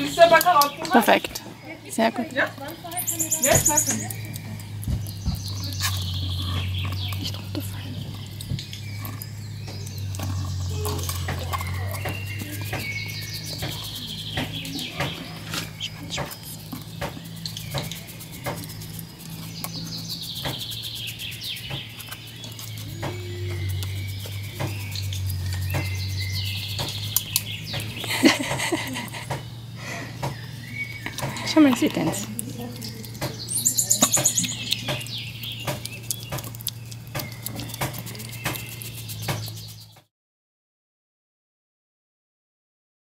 Perfekt. Sehr gut. Nicht runterfallen. Schwanz, Schwanz. Schau mal, sie tanzt.